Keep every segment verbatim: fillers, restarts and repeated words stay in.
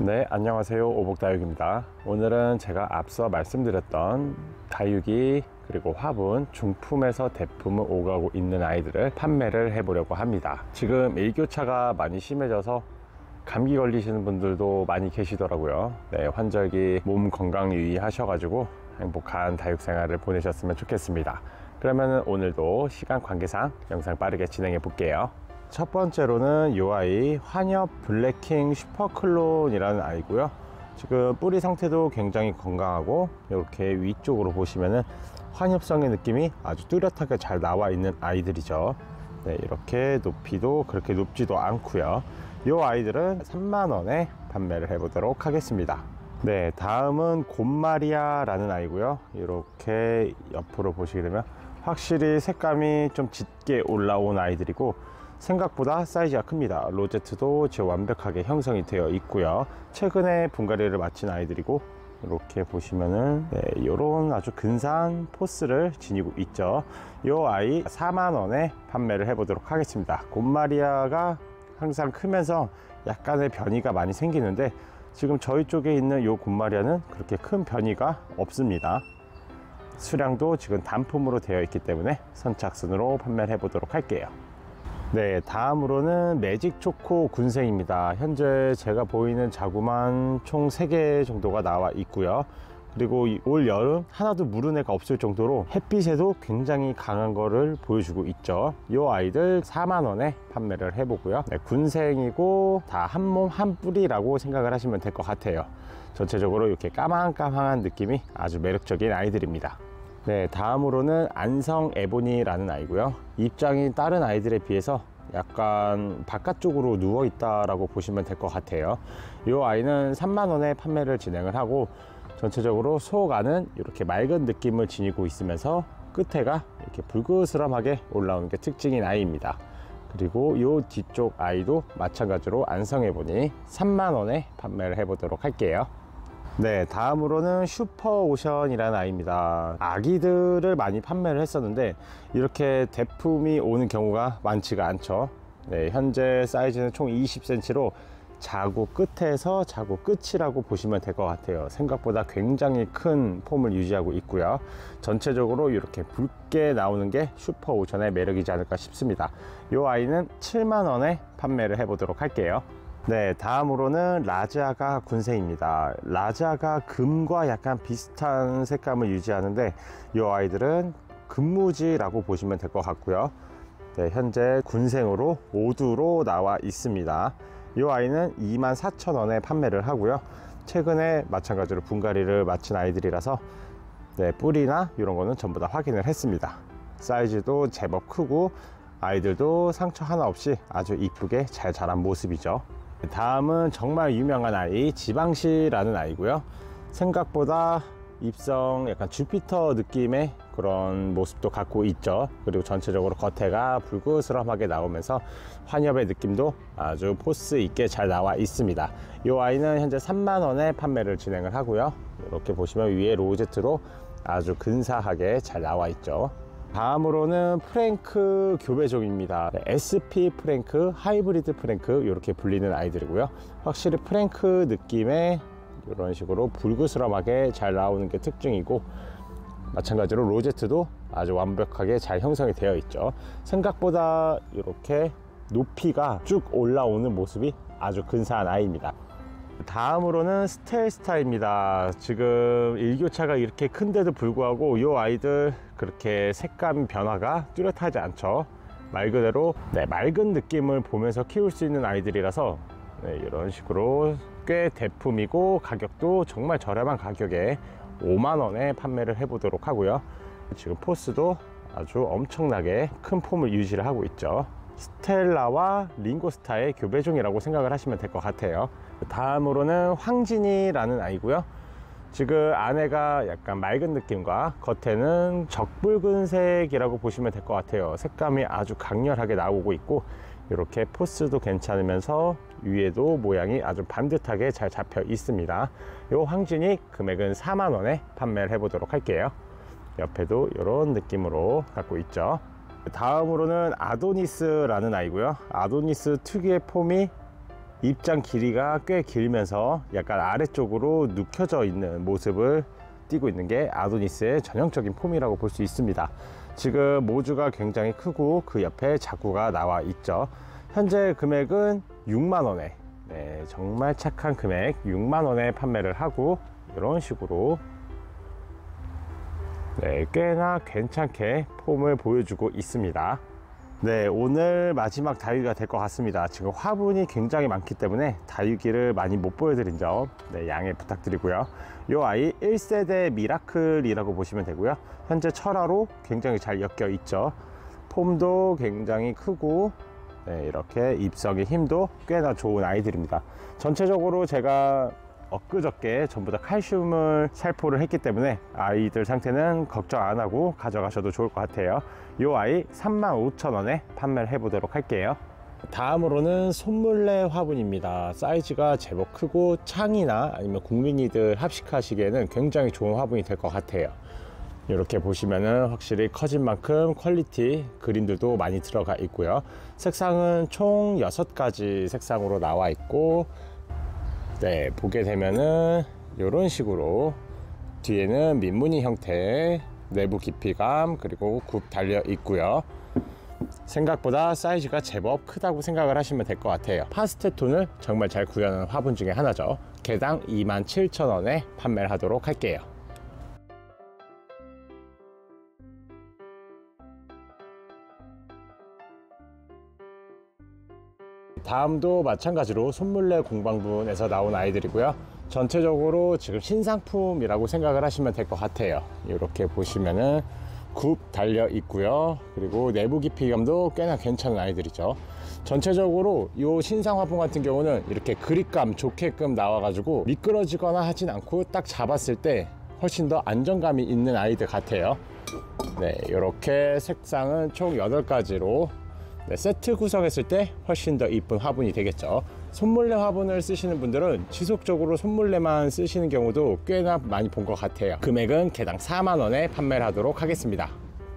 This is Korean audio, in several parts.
네, 안녕하세요. 오복다육입니다. 오늘은 제가 앞서 말씀드렸던 다육이 그리고 화분, 중품에서 대품을 오가고 있는 아이들을 판매를 해보려고 합니다. 지금 일교차가 많이 심해져서 감기 걸리시는 분들도 많이 계시더라고요. 네, 환절기 몸 건강 유의하셔가지고 행복한 다육 생활을 보내셨으면 좋겠습니다. 그러면 오늘도 시간 관계상 영상 빠르게 진행해 볼게요. 첫 번째로는 이 아이 환엽 블랙킹 슈퍼클론이라는 아이고요. 지금 뿌리 상태도 굉장히 건강하고 이렇게 위쪽으로 보시면은 환엽성의 느낌이 아주 뚜렷하게 잘 나와 있는 아이들이죠. 네, 이렇게 높이도 그렇게 높지도 않고요. 이 아이들은 삼만 원에 판매를 해 보도록 하겠습니다. 네, 다음은 곰마리아 라는 아이고요. 이렇게 옆으로 보시게 되면 확실히 색감이 좀 짙게 올라온 아이들이고 생각보다 사이즈가 큽니다. 로제트도 지금 완벽하게 형성이 되어 있고요. 최근에 분갈이를 마친 아이들이고 이렇게 보시면은 네, 이런 아주 근사한 포스를 지니고 있죠. 이 아이 사만 원에 판매를 해 보도록 하겠습니다. 곰마리아가 항상 크면서 약간의 변이가 많이 생기는데 지금 저희 쪽에 있는 이 곰마리아는 그렇게 큰 변이가 없습니다. 수량도 지금 단품으로 되어 있기 때문에 선착순으로 판매를 해 보도록 할게요. 네, 다음으로는 매직초코 군생입니다. 현재 제가 보이는 자구만 총 세 개 정도가 나와 있고요. 그리고 올 여름 하나도 물은 애가 없을 정도로 햇빛에도 굉장히 강한 거를 보여주고 있죠. 이 아이들 사만 원에 판매를 해보고요. 네, 군생이고 다 한 몸 한 뿌리라고 생각을 하시면 될 것 같아요. 전체적으로 이렇게 까망까망한 느낌이 아주 매력적인 아이들입니다. 네, 다음으로는 안성 에보니라는 아이고요. 입장이 다른 아이들에 비해서 약간 바깥쪽으로 누워 있다라고 보시면 될 것 같아요. 이 아이는 삼만 원에 판매를 진행을 하고 전체적으로 속 안은 이렇게 맑은 느낌을 지니고 있으면서 끝에가 이렇게 불그스름하게 올라오는 게 특징인 아이입니다. 그리고 이 뒤쪽 아이도 마찬가지로 안성 에보니 삼만 원에 판매를 해 보도록 할게요. 네, 다음으로는 슈퍼오션이라는 아이입니다. 아기들을 많이 판매를 했었는데 이렇게 대품이 오는 경우가 많지가 않죠. 네, 현재 사이즈는 총 이십 센티미터로 자구 끝에서 자구 끝이라고 보시면 될 것 같아요. 생각보다 굉장히 큰 폼을 유지하고 있고요. 전체적으로 이렇게 붉게 나오는 게 슈퍼오션의 매력이지 않을까 싶습니다. 이 아이는 칠만 원에 판매를 해 보도록 할게요. 네, 다음으로는 라자가 군생입니다. 라자가 금과 약간 비슷한 색감을 유지하는데 이 아이들은 금무지라고 보시면 될 것 같고요. 네, 현재 군생으로 오두로 나와 있습니다. 이 아이는 이만 사천 원에 판매를 하고요. 최근에 마찬가지로 분갈이를 마친 아이들이라서 네, 뿌리나 이런 거는 전부 다 확인을 했습니다. 사이즈도 제법 크고 아이들도 상처 하나 없이 아주 이쁘게 잘 자란 모습이죠. 다음은 정말 유명한 아이 지방시라는 아이고요. 생각보다 입성 약간 주피터 느낌의 그런 모습도 갖고 있죠. 그리고 전체적으로 겉에가 불그스름하게 나오면서 환엽의 느낌도 아주 포스 있게 잘 나와 있습니다. 이 아이는 현재 삼만 원에 판매를 진행을 하고요. 이렇게 보시면 위에 로제트로 아주 근사하게 잘 나와 있죠. 다음으로는 프랭크 교배종입니다. 에스피 프랭크, 하이브리드 프랭크 이렇게 불리는 아이들이고요. 확실히 프랭크 느낌의 이런 식으로 불그스름하게 잘 나오는 게 특징이고 마찬가지로 로제트도 아주 완벽하게 잘 형성이 되어 있죠. 생각보다 이렇게 높이가 쭉 올라오는 모습이 아주 근사한 아이입니다. 다음으로는 스텔스타입니다. 지금 일교차가 이렇게 큰데도 불구하고 이 아이들 그렇게 색감 변화가 뚜렷하지 않죠. 말 그대로 네, 맑은 느낌을 보면서 키울 수 있는 아이들이라서 네, 이런 식으로 꽤 대품이고 가격도 정말 저렴한 가격에 오만 원에 판매를 해 보도록 하고요. 지금 포스도 아주 엄청나게 큰 폼을 유지를 하고 있죠. 스텔라와 링고스타의 교배종이라고 생각을 하시면 될 것 같아요. 다음으로는 황진이라는 아이고요. 지금 안에가 약간 맑은 느낌과 겉에는 적붉은색이라고 보시면 될 것 같아요. 색감이 아주 강렬하게 나오고 있고 이렇게 포스도 괜찮으면서 위에도 모양이 아주 반듯하게 잘 잡혀 있습니다. 이 황진이 금액은 사만 원에 판매를 해 보도록 할게요. 옆에도 이런 느낌으로 갖고 있죠. 다음으로는 아도니스라는 아이고요. 아도니스 특유의 폼이 입장 길이가 꽤 길면서 약간 아래쪽으로 눕혀져 있는 모습을 띄고 있는 게 아도니스의 전형적인 폼이라고 볼 수 있습니다. 지금 모주가 굉장히 크고 그 옆에 자구가 나와 있죠. 현재 금액은 육만 원에, 네, 정말 착한 금액 육만 원에 판매를 하고 이런 식으로 네, 꽤나 괜찮게 폼을 보여주고 있습니다. 네, 오늘 마지막 다육이가 될 것 같습니다. 지금 화분이 굉장히 많기 때문에 다육이를 많이 못 보여드린 점 네, 양해 부탁드리고요. 이 아이 일 세대 미라클이라고 보시면 되고요. 현재 철화로 굉장히 잘 엮여 있죠. 폼도 굉장히 크고 네, 이렇게 입성의 힘도 꽤나 좋은 아이들입니다. 전체적으로 제가 엊그저께 전부 다 칼슘을 살포를 했기 때문에 아이들 상태는 걱정 안 하고 가져가셔도 좋을 것 같아요. 이 아이 삼만 오천 원에 판매를 해 보도록 할게요. 다음으로는 손물레 화분입니다. 사이즈가 제법 크고 창이나 아니면 국민이들 합식하시기에는 굉장히 좋은 화분이 될 것 같아요. 이렇게 보시면은 확실히 커진 만큼 퀄리티 그림들도 많이 들어가 있고요. 색상은 총 여섯 가지 색상으로 나와 있고, 네, 보게 되면은 이런 식으로 뒤에는 민무늬 형태의 내부 깊이감 그리고 굽 달려 있고요. 생각보다 사이즈가 제법 크다고 생각을 하시면 될 것 같아요. 파스텔 톤을 정말 잘 구현하는 화분 중에 하나죠. 개당 이만 칠천 원에 판매를 하도록 할게요. 다음도 마찬가지로 손물레 공방분에서 나온 아이들이고요. 전체적으로 지금 신상품이라고 생각을 하시면 될 것 같아요. 이렇게 보시면은 굽 달려 있고요. 그리고 내부 깊이감도 꽤나 괜찮은 아이들이죠. 전체적으로 이 신상 화분 같은 경우는 이렇게 그립감 좋게끔 나와 가지고 미끄러지거나 하진 않고 딱 잡았을 때 훨씬 더 안정감이 있는 아이들 같아요. 네, 이렇게 색상은 총 여덟 가지로 네, 세트 구성했을 때 훨씬 더 이쁜 화분이 되겠죠. 손물레 화분을 쓰시는 분들은 지속적으로 손물레만 쓰시는 경우도 꽤나 많이 본 것 같아요. 금액은 개당 사만 원에 판매를 하도록 하겠습니다.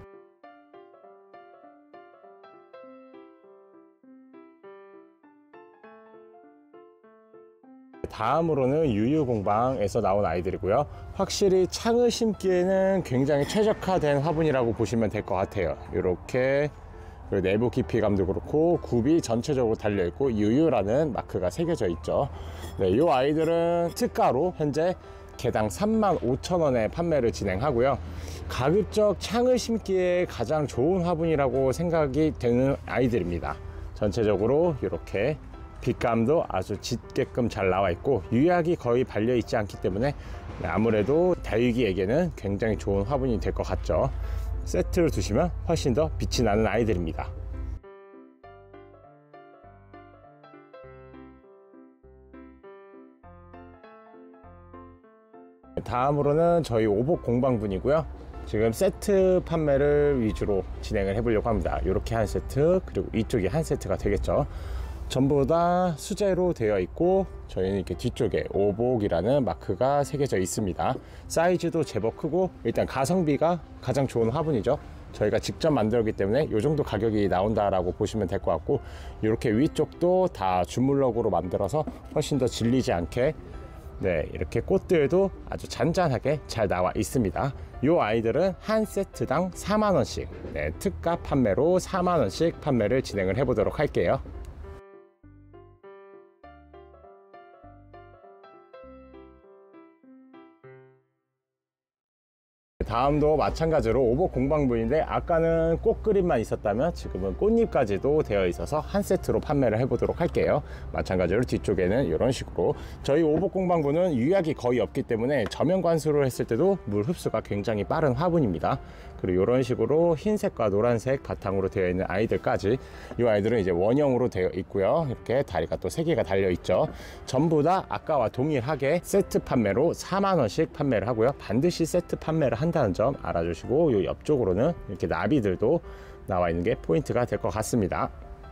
다음으로는 유유공방에서 나온 아이들이고요. 확실히 창을 심기에는 굉장히 최적화된 화분이라고 보시면 될 것 같아요. 이렇게 그리고 내부 깊이감도 그렇고 굽이 전체적으로 달려있고 유유라는 마크가 새겨져 있죠. 네, 이 아이들은 특가로 현재 개당 삼만 오천 원에 판매를 진행하고요. 가급적 창을 심기에 가장 좋은 화분이라고 생각이 되는 아이들입니다. 전체적으로 이렇게 빛감도 아주 짙게끔 잘 나와 있고 유약이 거의 발려 있지 않기 때문에 아무래도 다육이에게는 굉장히 좋은 화분이 될 것 같죠. 세트를 두시면 훨씬 더 빛이 나는 아이들입니다. 다음으로는 저희 오복 공방분이고요. 지금 세트 판매를 위주로 진행을 해보려고 합니다. 이렇게 한 세트, 그리고 이쪽이 한 세트가 되겠죠. 전부 다 수제로 되어 있고 저희는 이렇게 뒤쪽에 오복이라는 마크가 새겨져 있습니다. 사이즈도 제법 크고 일단 가성비가 가장 좋은 화분이죠. 저희가 직접 만들었기 때문에 이 정도 가격이 나온다라고 보시면 될 것 같고, 이렇게 위쪽도 다 주물럭으로 만들어서 훨씬 더 질리지 않게 네, 이렇게 꽃들도 아주 잔잔하게 잘 나와 있습니다. 이 아이들은 한 세트당 사만 원씩 네, 특가 판매로 사만 원씩 판매를 진행을 해 보도록 할게요. 다음도 마찬가지로 오복 공방분인데 아까는 꽃 그림만 있었다면 지금은 꽃잎까지도 되어 있어서 한 세트로 판매를 해 보도록 할게요. 마찬가지로 뒤쪽에는 이런 식으로 저희 오복 공방분은 유약이 거의 없기 때문에 저면 관수를 했을 때도 물 흡수가 굉장히 빠른 화분입니다. 그리고 이런 식으로 흰색과 노란색 바탕으로 되어 있는 아이들까지, 이 아이들은 이제 원형으로 되어 있고요. 이렇게 다리가 또 세 개가 달려 있죠. 전부 다 아까와 동일하게 세트 판매로 사만 원씩 판매를 하고요. 반드시 세트 판매를 한다는 점 알아주시고, 이 옆쪽으로는 이렇게 나비들도 나와 있는 게 포인트가 될 것 같습니다.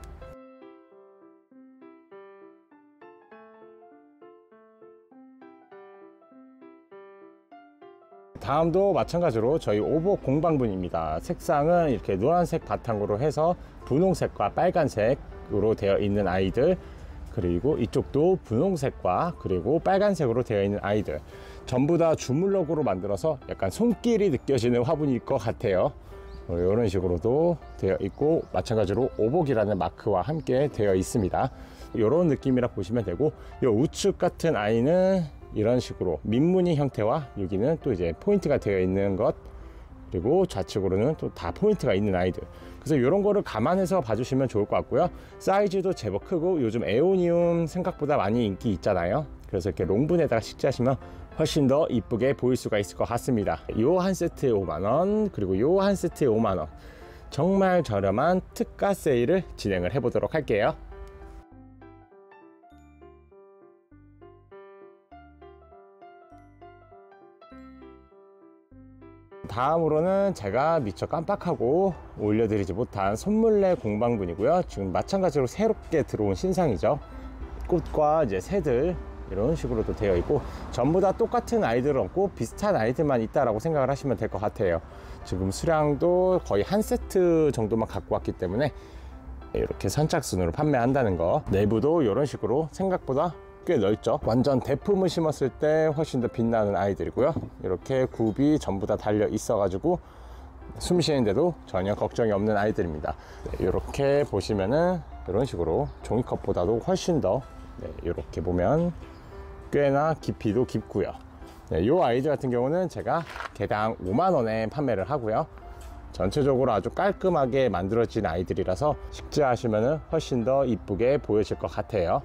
다음도 마찬가지로 저희 오복 공방분입니다. 색상은 이렇게 노란색 바탕으로 해서 분홍색과 빨간색으로 되어 있는 아이들, 그리고 이쪽도 분홍색과 그리고 빨간색으로 되어 있는 아이들, 전부 다 주물럭으로 만들어서 약간 손길이 느껴지는 화분일 것 같아요. 이런 식으로도 되어 있고, 마찬가지로 오복이라는 마크와 함께 되어 있습니다. 이런 느낌이라 보시면 되고, 이 우측 같은 아이는 이런 식으로 민무늬 형태와 여기는 또 이제 포인트가 되어 있는 것, 그리고 좌측으로는 또 다 포인트가 있는 아이들. 그래서 이런 거를 감안해서 봐주시면 좋을 것 같고요. 사이즈도 제법 크고, 요즘 에오니움 생각보다 많이 인기 있잖아요. 그래서 이렇게 롱분에다가 식재하시면 훨씬 더 이쁘게 보일 수가 있을 것 같습니다. 요 한 세트에 오만 원, 그리고 요 한 세트에 오만 원, 정말 저렴한 특가 세일을 진행을 해 보도록 할게요. 다음으로는 제가 미처 깜빡하고 올려드리지 못한 손물래 공방분이고요. 지금 마찬가지로 새롭게 들어온 신상이죠. 꽃과 이제 새들 이런 식으로도 되어 있고, 전부 다 똑같은 아이들은 없고 비슷한 아이들만 있다라고 생각을 하시면 될 것 같아요. 지금 수량도 거의 한 세트 정도만 갖고 왔기 때문에 이렇게 선착순으로 판매한다는 거. 내부도 이런 식으로 생각보다 꽤 넓죠. 완전 대품을 심었을 때 훨씬 더 빛나는 아이들이고요. 이렇게 굽이 전부 다 달려 있어 가지고 숨 쉬는데도 전혀 걱정이 없는 아이들입니다. 네, 이렇게 보시면은 이런 식으로 종이컵보다도 훨씬 더, 네, 이렇게 보면 꽤나 깊이도 깊고요. 네, 이 아이들 같은 경우는 제가 개당 오만 원에 판매를 하고요. 전체적으로 아주 깔끔하게 만들어진 아이들이라서 식재하시면 훨씬 더 이쁘게 보여질 것 같아요.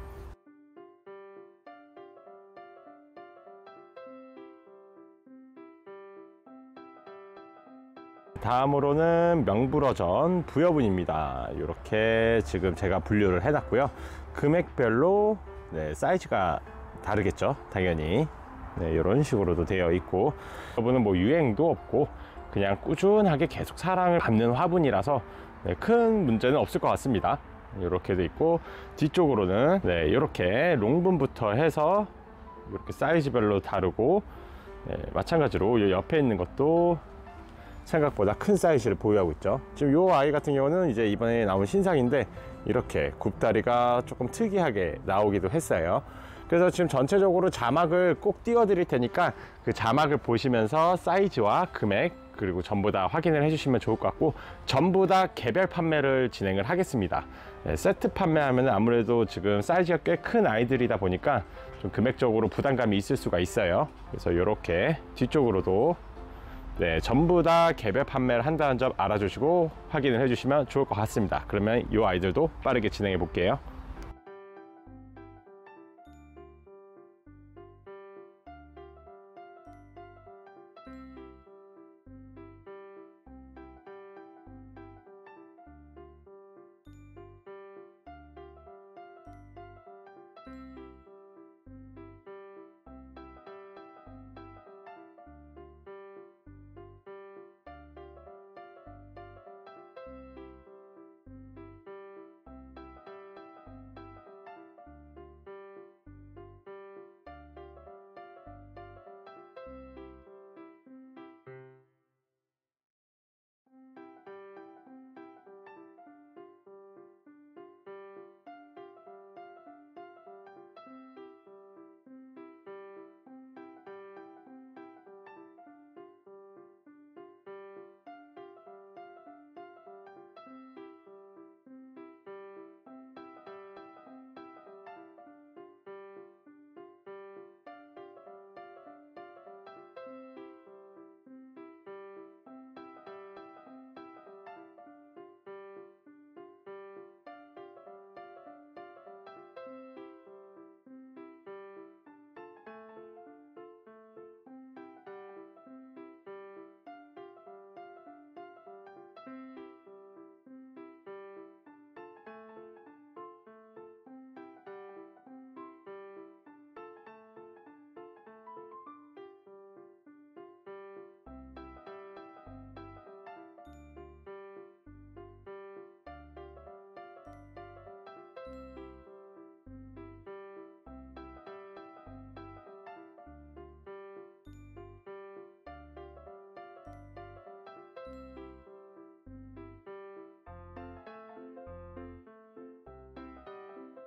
다음으로는 명불허전 부여분입니다. 이렇게 지금 제가 분류를 해놨고요. 금액별로, 네, 사이즈가 다르겠죠, 당연히. 네, 이런 식으로도 되어 있고, 여러분은 뭐 유행도 없고 그냥 꾸준하게 계속 사랑을 받는 화분이라서, 네, 큰 문제는 없을 것 같습니다. 이렇게 돼 있고, 뒤쪽으로는, 네, 이렇게 롱분부터 해서 이렇게 사이즈별로 다르고, 네, 마찬가지로 이 옆에 있는 것도 생각보다 큰 사이즈를 보유하고 있죠. 지금 이 아이 같은 경우는 이제 이번에 나온 신상인데 이렇게 굽다리가 조금 특이하게 나오기도 했어요. 그래서 지금 전체적으로 자막을 꼭 띄워 드릴 테니까 그 자막을 보시면서 사이즈와 금액 그리고 전부 다 확인을 해주시면 좋을 것 같고, 전부 다 개별 판매를 진행을 하겠습니다. 네, 세트 판매하면 아무래도 지금 사이즈가 꽤 큰 아이들이다 보니까 좀 금액적으로 부담감이 있을 수가 있어요. 그래서 이렇게 뒤쪽으로도, 네, 전부 다 개별 판매를 한다는 점 알아주시고 확인을 해주시면 좋을 것 같습니다. 그러면 이 아이들도 빠르게 진행해 볼게요.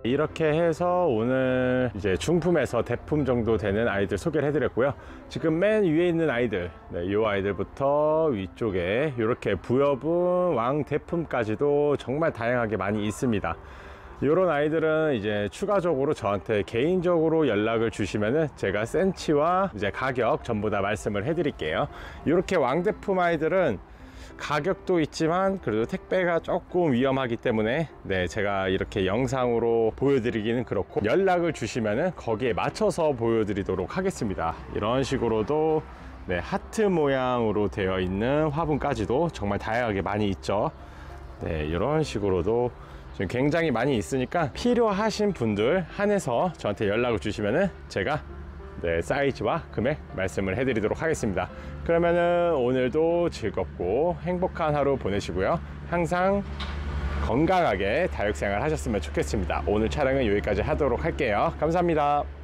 이렇게 해서 오늘 이제 중품에서 대품 정도 되는 아이들 소개를 해드렸고요. 지금 맨 위에 있는 아이들, 네, 이 아이들부터 위쪽에 이렇게 부여분, 왕 대품까지도 정말 다양하게 많이 있습니다. 이런 아이들은 이제 추가적으로 저한테 개인적으로 연락을 주시면은 제가 센치와 이제 가격 전부 다 말씀을 해드릴게요. 이렇게 왕대품 아이들은 가격도 있지만 그래도 택배가 조금 위험하기 때문에 네, 제가 이렇게 영상으로 보여드리기는 그렇고 연락을 주시면은 거기에 맞춰서 보여드리도록 하겠습니다. 이런 식으로도 네, 하트 모양으로 되어 있는 화분까지도 정말 다양하게 많이 있죠. 네, 이런 식으로도 지금 굉장히 많이 있으니까 필요하신 분들 한해서 저한테 연락을 주시면은 제가 네, 사이즈와 금액 말씀을 해드리도록 하겠습니다. 그러면은 오늘도 즐겁고 행복한 하루 보내시고요. 항상 건강하게 다육생활 하셨으면 좋겠습니다. 오늘 촬영은 여기까지 하도록 할게요. 감사합니다.